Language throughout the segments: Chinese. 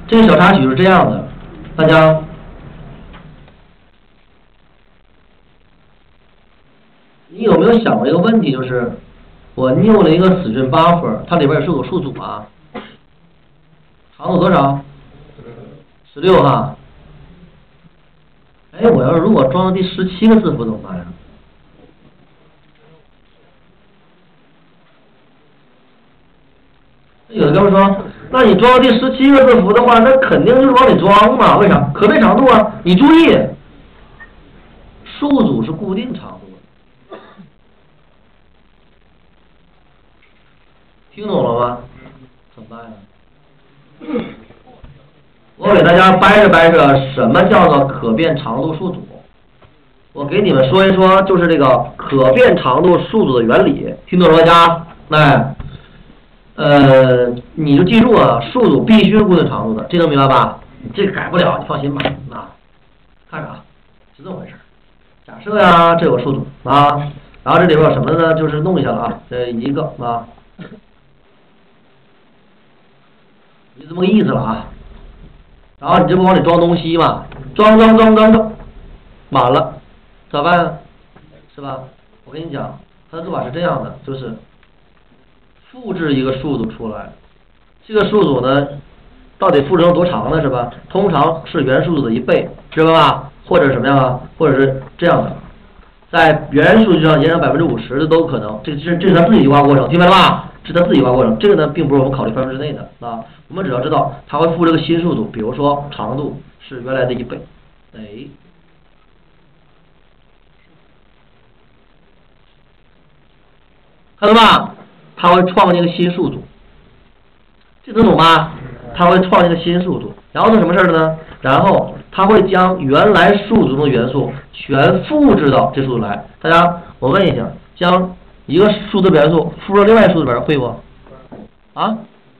这个小插曲是这样的，大家。你有没有想过一个问题，就是我拗了一个死讯 buffer， 它里边是有数组啊，长度多少？16哈。哎，我要如果装到第17个字符怎么办呀？有的哥们说，那你装到第17个字符的话，那肯定就是往里装嘛？为啥？可变长度啊！你注意，数组是固定长度的，听懂了吗？怎么办呀？我给大家掰扯什么叫做可变长度数组。我给你们说一说，就是这个可变长度数组的原理，听懂了吗？家，来。你就记住啊，数组必须是固定长度的，这能明白吧？这个改不了，你放心吧。啊，看着啊，是这么回事。假设呀，这有个数组啊，然后这里边有什么呢？就是弄一下了啊，这一个啊，就这么个意思了啊。然后你这不往里装东西嘛，装，满了，咋办啊？是吧？我跟你讲，它的做法是这样的，就是复制一个数组出来，这个数组呢，到底复制成多长呢？是吧？通常是原数组的1倍，知道吧？或者什么样啊？或者是这样的，在原数据上延长50%的都有可能。这是它自己优化过程，听明白了吧？是它自己优化过程。这个呢，并不是我们考虑范围之内的啊。我们只要知道它会复制个新数组，比如说长度是原来的1倍，哎。看到吧？它会创建一个新数组，这能懂吗？它会创建一个新数组，然后做什么事儿呢？然后它会将原来数组中的元素全复制到这数组来。大家，我问一下，将一个数字元素复制到另外一个数字里边会不？啊？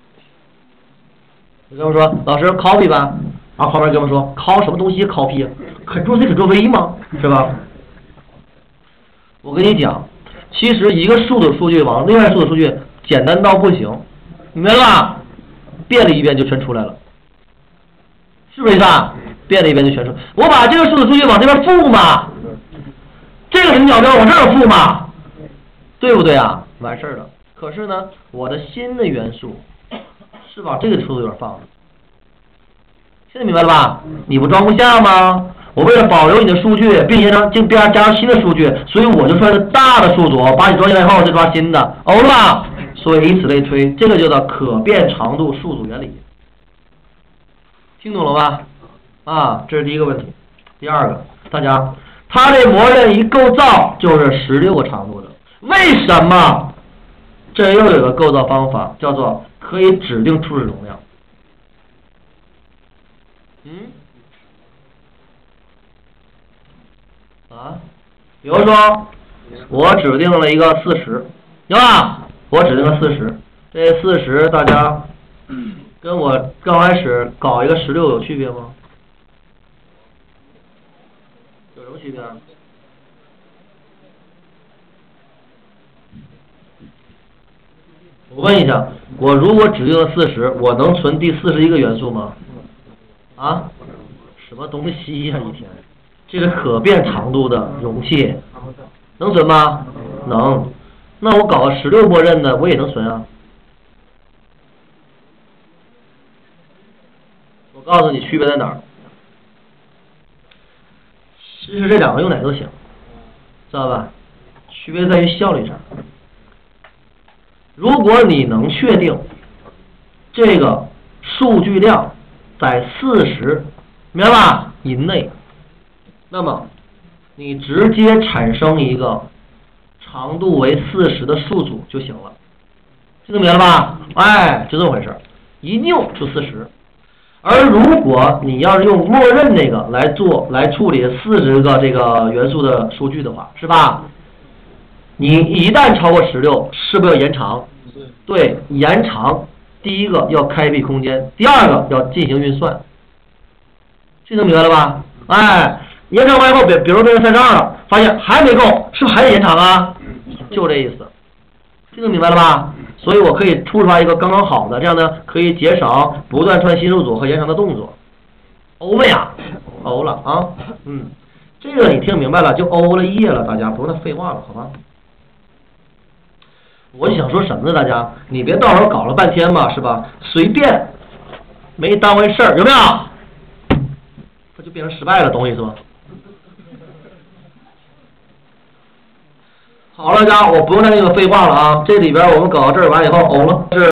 有哥们说，老师 copy 吧，然后旁边哥们说 copy 什么东西 copy Ctrl+C Ctrl+V 吗？是吧？我跟你讲。其实一个数组数据往另外数组数据简单到不行，明白了吧？变了一遍就全出来了，是不是意思啊？变了一遍就全出。我把这个数组数据往这边复嘛，这个零角标往这儿复嘛，对不对啊？完事儿了。可是呢，我的新的元素是往这个数组里边放的，现在明白了吧？你不装不下吗？我为了保留你的数据，并且加上新的数据，所以我就算是大的数组，把你装进来以后再抓新的，了吧？所以以此类推，这个叫做可变长度数组原理。听懂了吗？啊，这是第一个问题。第二个，大家，它这默认一构造就是16个长度的，为什么？这又有个构造方法，叫做可以指定初始容量。比如说，我指定了一个40，对吧？我指定了40，这40大家跟我刚开始搞一个16有区别吗？有什么区别啊？我问一下，我如果指定了40，我能存第41个元素吗？啊？什么东西呀，一天！这个可变长度的容器能存吗？能。那我搞个16默认的，我也能存啊。我告诉你区别在哪儿。其实这两个用哪个都行，知道吧？区别在于效率上。如果你能确定这个数据量在40，明白吧？以内。那么，你直接产生一个长度为40的数组就行了，听懂明白了吧？哎，就这么回事，一拗就40。而如果你要是用默认那个来处理40个这个元素的数据的话，是吧？你一旦超过16，是不是要延长？对，延长。第一个要开闭空间，第二个要进行运算，这能明白了吧？哎。延长完以后，比如变成32了，发现还没够，是不是还得延长啊？就这意思，听得明白了吧？ 所以我可以出出来一个刚刚好的，这样呢可以减少不断串新数组和延长的动作。欧没呀？欧了啊，这个你听明白了就欧了页了，大家不用再废话了，好吧？我想说什么呢？大家，你别到时候搞了半天吧，是吧？随便，没当回事儿，有没有？这就变成失败了，懂我意思吗？好了，大家，我不用再那个废话了啊！这里边我们搞到这儿完以后，欧了是。